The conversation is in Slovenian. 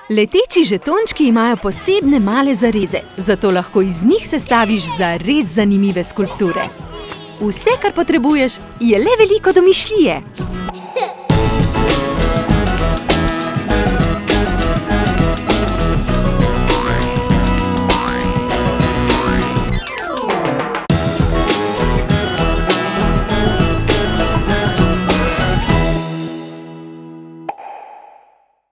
Leteči žetončki imajo posebne male zareze, zato lahko iz njih sestaviš zares zanimive skulpture. Vse, kar potrebuješ, je le veliko domišljije.